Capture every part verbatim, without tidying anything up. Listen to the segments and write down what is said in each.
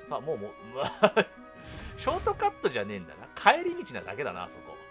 さあもうもうショートカットじゃねえんだな、帰り道なだけだなあそこ。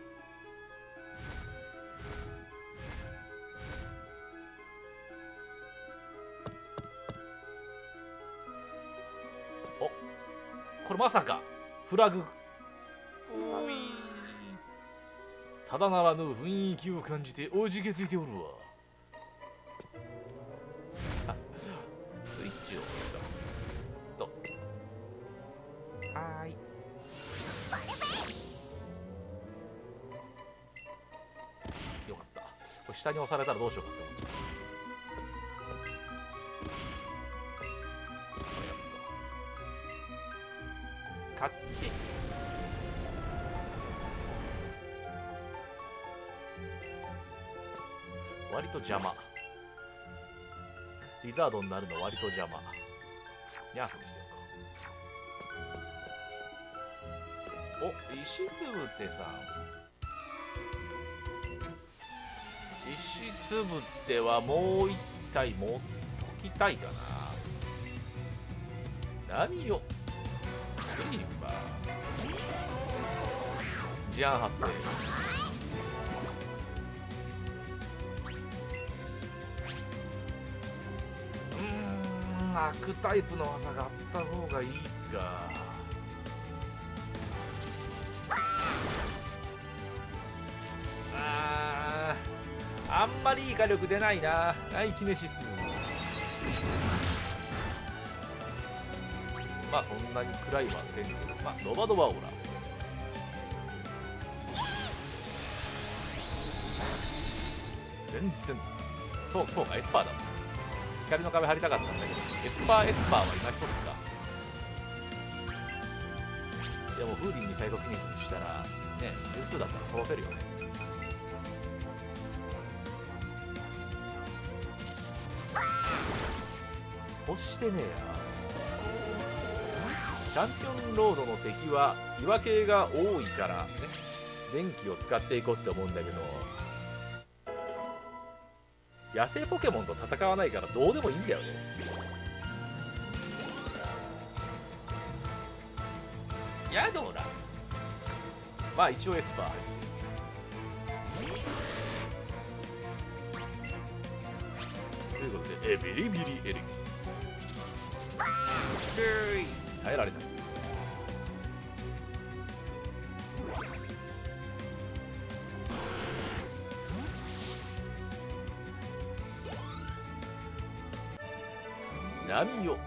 お、これまさかフラグ。うい、ただならぬ雰囲気を感じておじけついておるわ。スイッチをと、はーい。よかった。これ下に押されたらどうしようかって思っちゃった。かっけえ。割と邪魔。リザードになるの割と邪魔。ニャースにしておこう。お、石つぶてさん。石つぶてはもう一体持っときたいかな。何よ。クリーパー。事案発生。悪タイプの技があった方がいいか。あー、あんまりいい火力出ないな。はい、キネシス。まあそんなに食らいはせんけど、まあドバドバオーラ。全然そうそうか、エスパーだもん。光の壁張りたかったんだけど、エスパーエスパーは今一つか。でもフーディンにサイドフィニッシュしたらね、ジューツーだったら殺せるよね。そしてねチャンピオンロードの敵は岩系が多いからね、電気を使っていこうって思うんだけど、野生ポケモンと戦わないからどうでもいいんだよね。ヤドラ、まあ一応エスパーということで、えビリビリエルギー耐えられない。波よ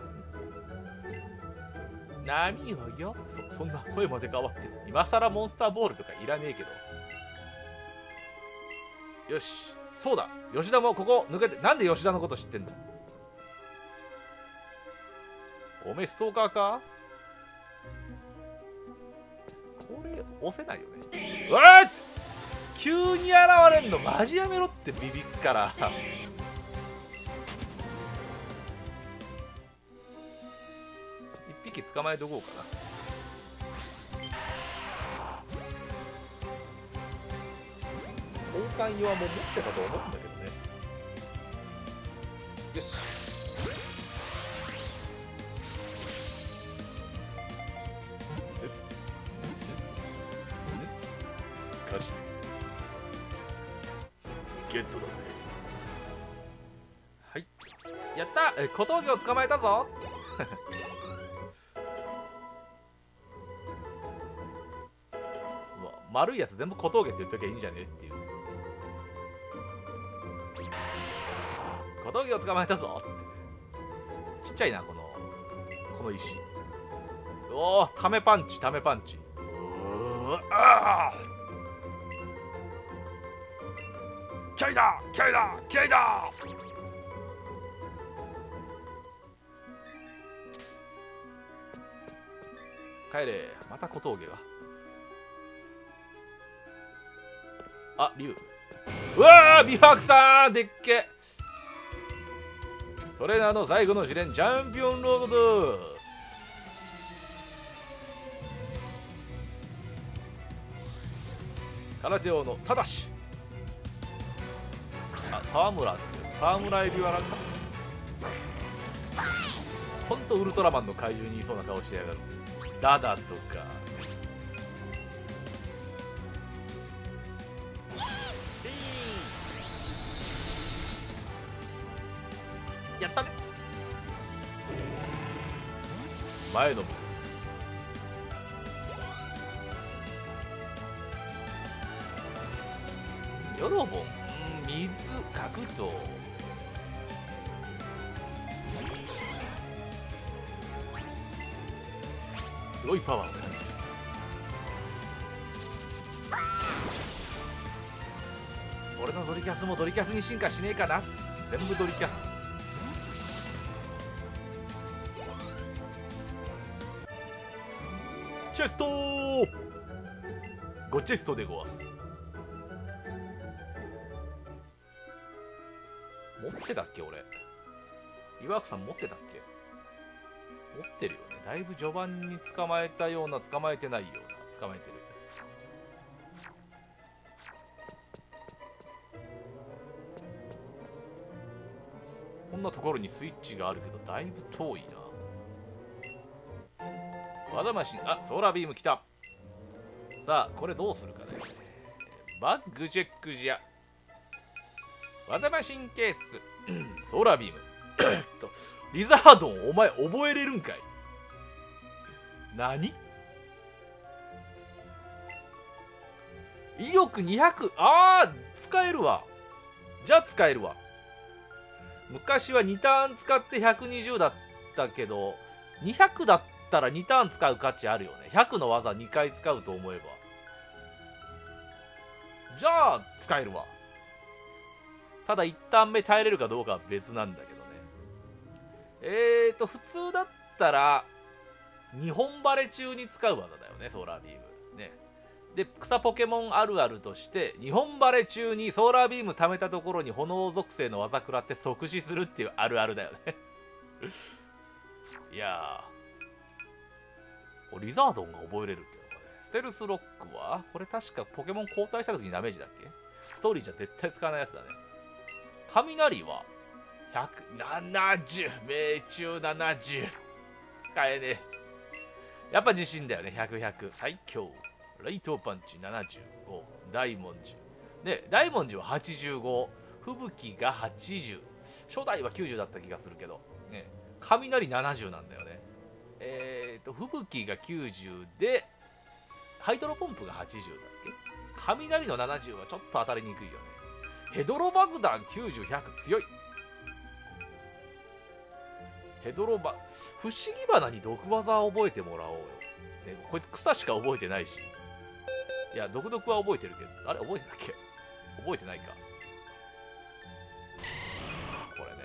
波よよ。 そ, そんな声まで変わって今さらモンスターボールとかいらねえけど。よし、そうだ、吉田もここ抜けて。なんで吉田のこと知ってんだ。おめえストーカーか。これ押せないよね。うわっ、急に現れんのマジやめろって、ビビっから一匹捕まえておこうかな。交換弱も持ってたと思うんだけどね。よし、ゲットだぜ。はい、やった。え、小峠を捕まえたぞうわ、丸いやつ全部小峠って言っときゃいいんじゃねえっていう。小峠を捕まえたぞ。ちっちゃいなこのこの石。おお、ためパンチためパンチ。うわあ、気合いだ気合いだ気合いだ。帰れ。また小峠が。あ、竜。うわー、美白さんでっけ。トレーナーの最後の試練、チャンピオンロードだ。空手王のただし。あ、沢村って沢村エビワラか。 ほんとウルトラマンの怪獣にいそうな顔してやがる。ダダとかやったね。前のヨロボン、水格闘、すごいパワーを感じる。俺のドリキャスもドリキャスに進化しねえかな。全部ドリキャス。チェストーゴチェストでごわす。持ってたっけ俺。岩枠さん持ってたっけ。持ってるよね。だいぶ序盤に捕まえたような捕まえてないような捕まえてる。こんなところにスイッチがあるけどだいぶ遠いな。和田マシン、あ、ソーラービーム来た。さあこれどうするかね。バッグチェックじゃ。和田マシンケースソーラービームとリザードン、お前覚えれるんかい。何威力にひゃく。あー使えるわ。じゃあ使えるわ。昔はにターン使ってひゃくにじゅうだったけどにひゃくだったらにターン使う価値あるよね。ひゃくの技にかい使うと思えば。じゃあ使えるわ。ただいちターン目耐えれるかどうかは別なんだけどね。えーと普通だったらにほんバレ中に使う技だよね、ソーラービームね。で草ポケモンあるあるとしてにほんバレ中にソーラービーム溜めたところに炎属性の技食らって即死するっていうあるあるだよねいやーリザードンが覚えれるっていうのかね。ステルスロックはこれ確かポケモン交代した時にダメージだっけ。ストーリーじゃ絶対使わないやつだね。雷はひゃくななじゅう、命中ななじゅう使えねえ。やっぱ自信だよね。ひゃく、ひゃく最強。レイトパンチななじゅうご、大文字で大文字ははちじゅうご、吹雪がはちじゅう、初代はきゅうじゅうだった気がするけどね。雷ななじゅうなんだよね。えっと吹雪がきゅうじゅうでハイドロポンプがはちじゅうだっけ。雷のななじゅうはちょっと当たりにくいよね。ヘドロ爆弾きゅうじゅう、ひゃく強い。ヘドロバ不思議花に毒技を覚えてもらおうよ、ね、こいつ草しか覚えてないし。いや毒毒は覚えてるけどあれ覚えてたっけ。覚えてないかこれね。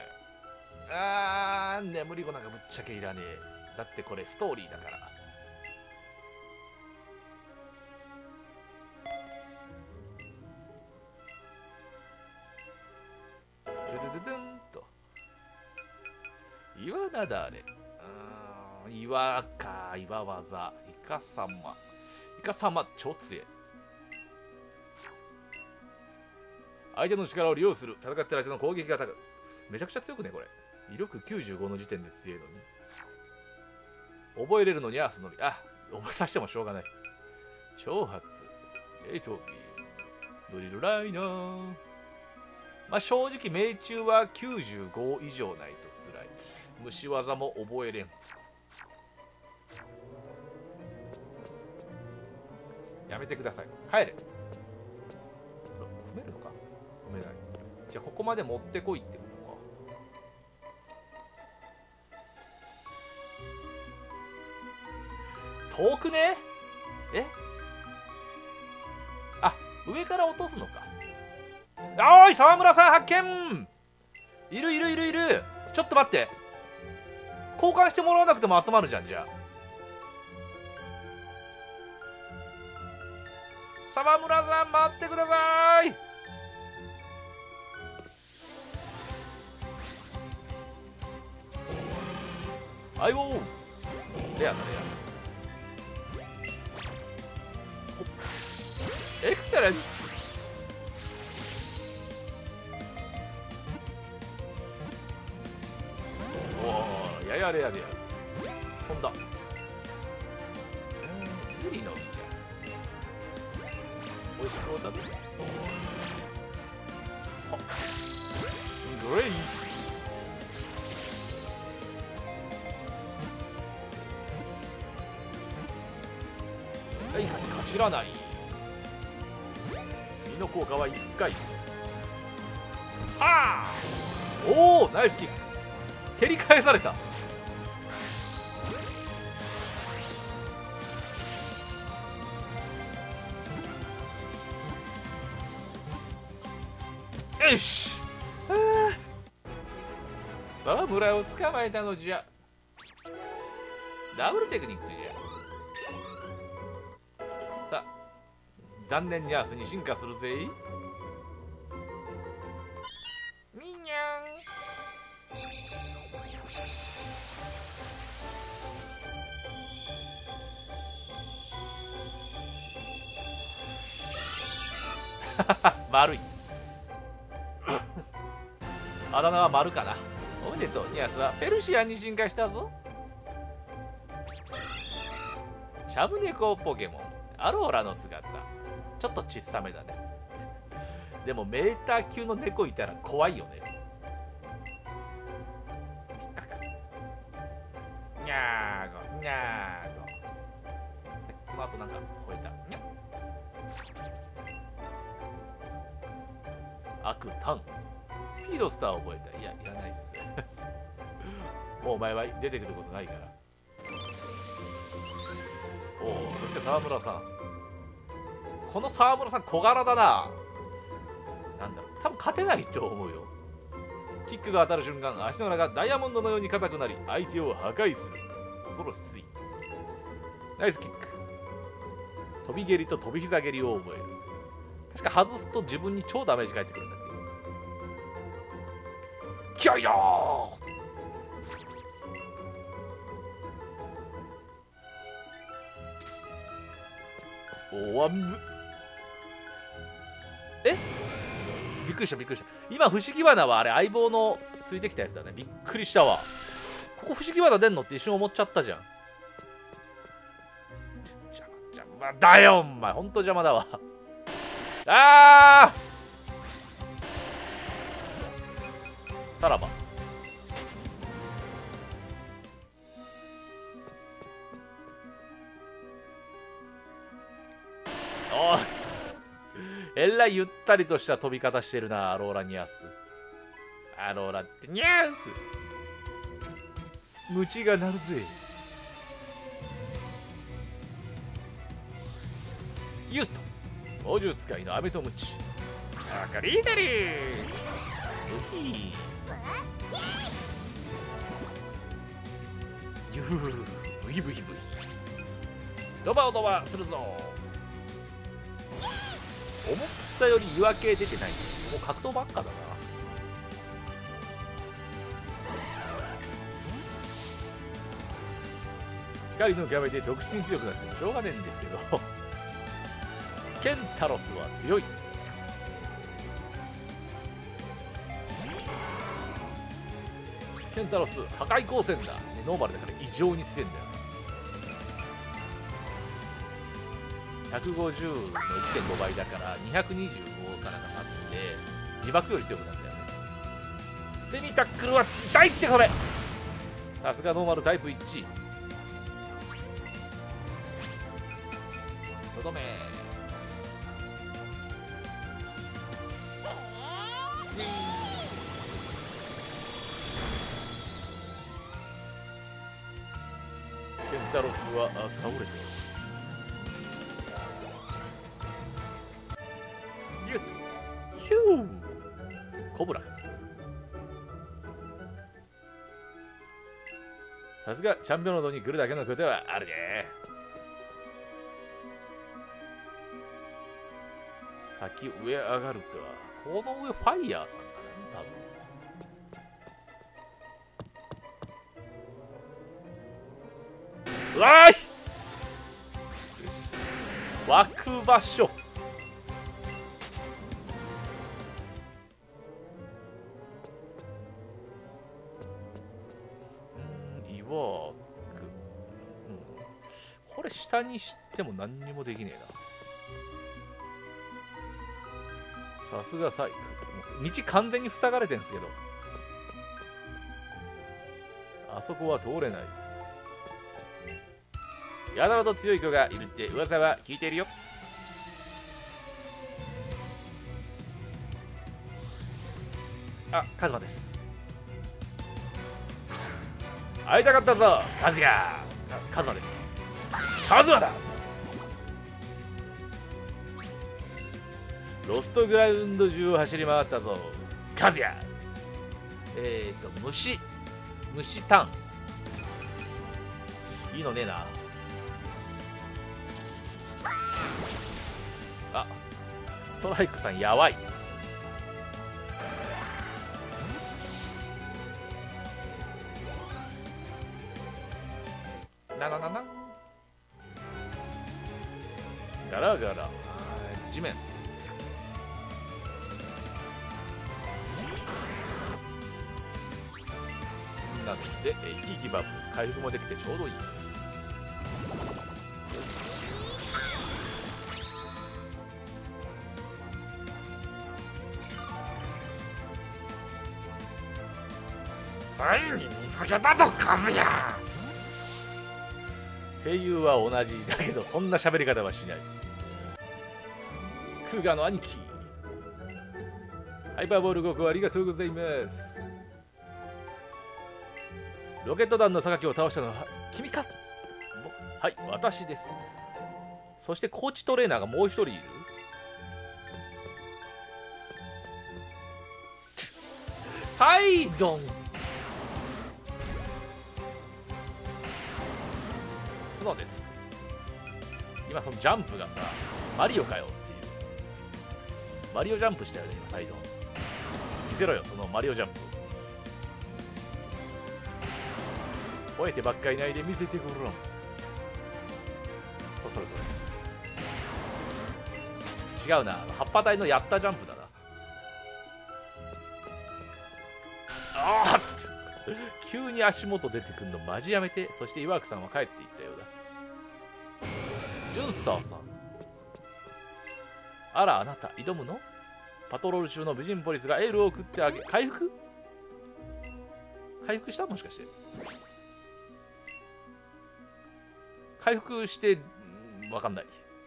あー眠り子なんかぶっちゃけいらねえ。だってこれストーリーだから。ドゥドゥドゥドゥンと岩なだれ。うーん岩か。岩技イカ様イカ様超強い。相手の力を利用する。戦ってる相手の攻撃が高い。めちゃくちゃ強くねこれ。威力きゅうじゅうごの時点で強いのに覚えれるのにはすのり。あ覚えさせてもしょうがない。挑発エイトビードリルライナー。まあ正直命中はきゅうじゅうご以上ないと辛い。虫技も覚えれん。やめてください。帰れ。踏めるのか。踏めない。じゃあここまで持ってこいってことか。遠くね。えあ上から落とすのか。おーい沢村さん発見。いるいるいるいる。ちょっと待って、交換してもらわなくても集まるじゃん。じゃあ沢村さん待ってください。はいおーレアだレア。エクセレント。おおややャーレアである。飛んだ。ユリの実じゃ美味しくお食べ。あ、グレイ。はいはい、かじらない。身の効果はいっかい。はあ、おお、ナイスキック。蹴り返された。よし、沢村を捕まえたのじゃ。ダブルテクニックじゃ。さあ、残念にアースに進化するぜ。みにゃん。丸い。あだ名は丸かな。おめでとう。ニアスはペルシアンに進化したぞ。シャブネコポケモンアローラの姿、ちょっと小さめだね。でもメーター級の猫いたら怖いよね。にゃーごにゃーご。この後なんか吠えた。にゃアクタン。スピードスターを覚えた。いや、いらないっす。もうお前は出てくることないから。おお、そして沢村さん。この沢村さん小柄だな。なんだろう、多分勝てないと思うよ。キックが当たる瞬間、足の裏がダイヤモンドのように硬くなり、相手を破壊する。恐ろしい。ナイスキック。飛び蹴りと飛び膝蹴りを覚える。確か外すと自分に超ダメージ返ってくるんだっけ。気合いだー。おわむ。え、びっくりしたびっくりした。今不思議花はあれ相棒のついてきたやつだね。びっくりしたわ。ここ不思議花出んのって一瞬思っちゃったじゃん。邪魔邪魔だよお前、ほんと邪魔だわ。あー、さらば。おい、えらいゆったりとした飛び方してるな、アローラニアス。アローラってニャース。ムチが鳴るぜ。ユッと猛獣使いのアメとムチ。あかりだりー。ユフフブヒブヒブヒ。ドバオドバするぞ。思ったより岩系出てない。もう格闘ばっかだな。光の壁で特殊に強くなってもしょうがねえんですけどケンタロスは強い。ケンタロス破壊光線だ、ね、ノーマルだから異常に強いんだよ。ひゃくごじゅうの いってんご 倍だからにひゃくにじゅうごからかかって自爆より強くなるんだよね。捨て身タックルは痛いってこれ。さすがノーマルタイプいち。とどめ。ケンタロスは倒れてる。ヒューコブラ。さすがチャンピオンロードに来るだけのことはあるね。先上上がるか。この上ファイヤーさんかな、多分。うわーい、湧く場所。 ワーク、うん、これ下にしても何にもできねえな。さすがサイク。道完全に塞がれてんすけど、あそこは通れない。やたらと強い子がいるって噂は聞いているよ。あ、カズマです。会いたかったぞカズヤ。カズマです。カズマだ。ロストグラウンド中を走り回ったぞカズヤ。えっ、ー、と虫虫タンいいのねえな。あ、ストライクさんやばい。ななななガラガラ地面。なので、えいいギバップ回復もできてちょうどいい。ついに見つけたとカズヤ。声優は同じだけどそんな喋り方はしない。クーガの兄貴、ハイパーボールごこありがとうございます。ロケット団の榊を倒したのは君か。はい、私です。そしてコーチトレーナーがもう一人いる。サイドン角でつく。今そのジャンプがさ、マリオかよっていう。マリオジャンプしたよね今サイドン。見せろよそのマリオジャンプ。吠えてばっかいないで見せてごらん。それそれ違うな、葉っぱ隊のやったジャンプだな。ああ急に足元出てくんのマジやめて。そして岩城さんは帰っていったようだ。ジュンサーさん、あらあなた挑むの。パトロール中の美人ポリスがエールを送ってあげ。回復回復したもしかして。回復して分かんない。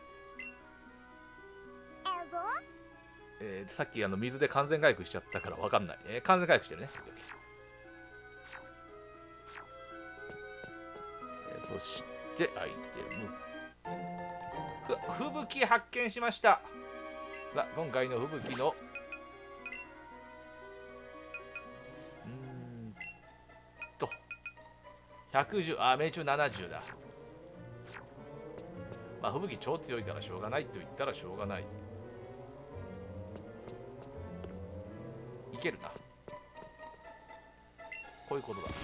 えー、さっきあの水で完全回復しちゃったから分かんない、えー、完全回復してるね。えー、そしてアイテムふ吹雪発見しました。さあ今回の吹雪のうーんとひゃくじゅう、あ命中ななじゅうだ。まあ吹雪超強いからしょうがないと言ったらしょうがない。いけるな。こういうことだ。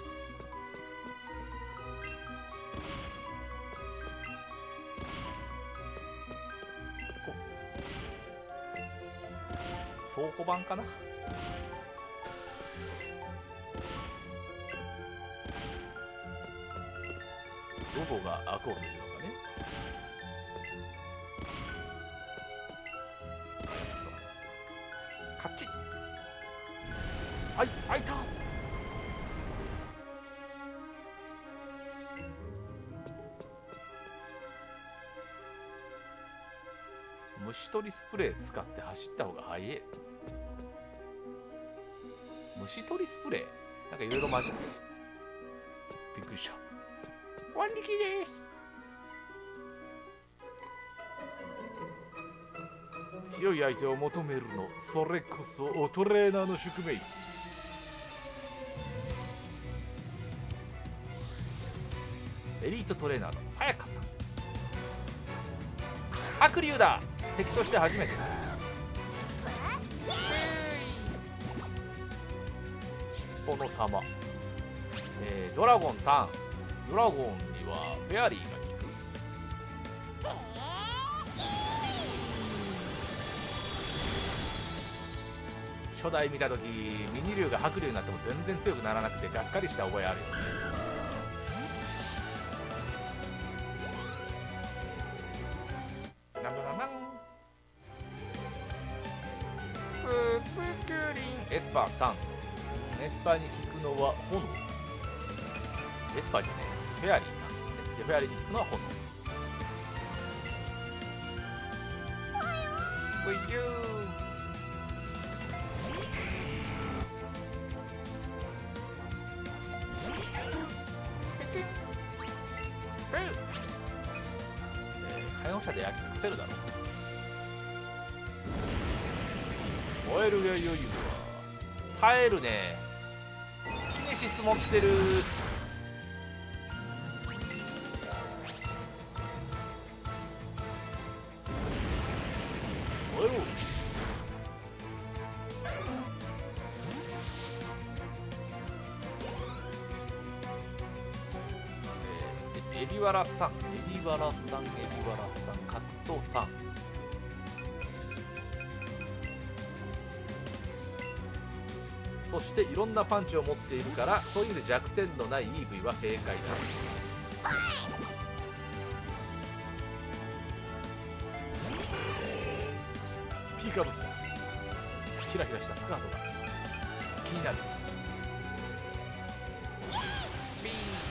倉庫版かな。どこが悪を見るのかね。カッチ。はい、開いた。虫取りスプレー使って走った方が早い。虫取りスプレーなんかいろいろ混じってびっくりした。ワンリキです。強い相手を求めるの、それこそトレーナーの宿命。エリートトレーナーのさやかさん。白龍だ。敵として初めてだ。尻尾の玉、えー、ドラゴンターン。ドラゴンにはベアリーが効く。初代見た時ミニ竜が白竜になっても全然強くならなくてがっかりした覚えあるよね。 パータン。エスパーに効くのは炎。エスパーじゃねえフェアリーな。でフェアリーに効くのは炎。ブイユー。火炎射で焼き尽くせるだろう。燃えるが良いわ。耐えるね。キネシス持ってる。燃えろ。えー、エビワラさん、エビワラさん、エビワラさん、格闘ターン。そしていろんなパンチを持っているから、そういう意味で弱点のない イーブイ は正解だ。ピーカブスだ。キラキラしたスカートが気になる。ピ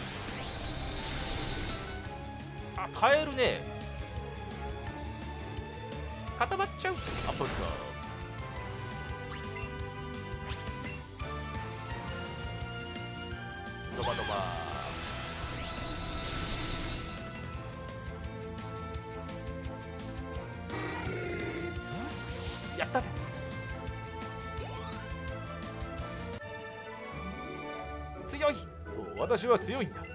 ーン。あ、耐えるね。固まっちゃう。アポルカドバドバ。やったぜ。強い。そう、私は強いんだ。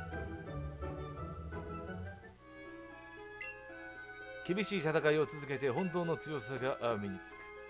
厳しい戦いを続けて本当の強さが身につく。